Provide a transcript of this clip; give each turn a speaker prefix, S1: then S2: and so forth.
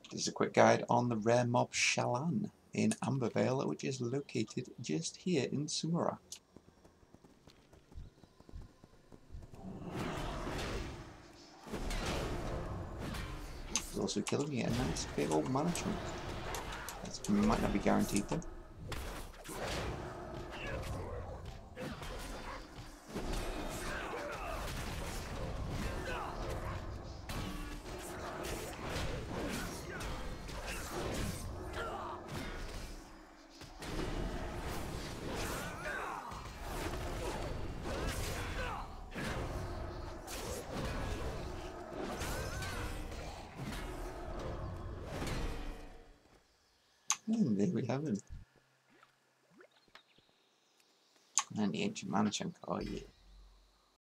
S1: This is a quick guide on the rare mob Shal'an in Ambervale, which is located just here in Suramar. There's also killing me a nice big old mana chunk. That might not be guaranteed though. And there we have him. And the ancient mana chunk, oh yeah.